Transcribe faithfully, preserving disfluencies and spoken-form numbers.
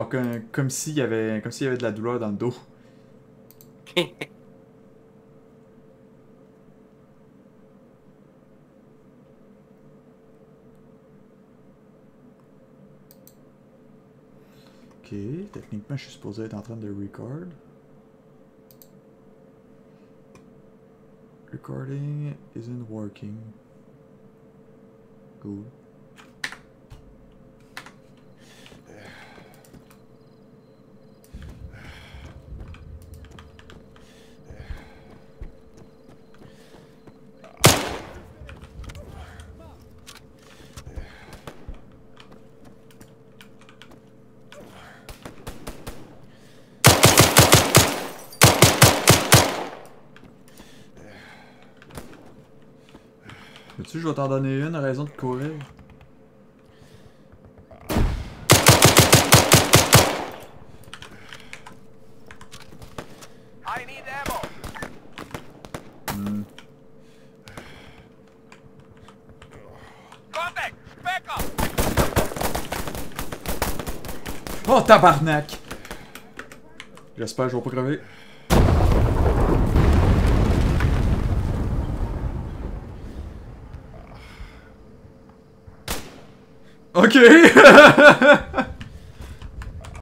Comme, comme s'il y avait, comme s'il y avait de la douleur dans le dos. Ok, techniquement je suis supposé être en train de record. Recording isn't working. Cool. Veux-tu, je vais t'en donner une raison de courir. Hmm. Oh tabarnak! J'espère que je vais pas crever. Ok!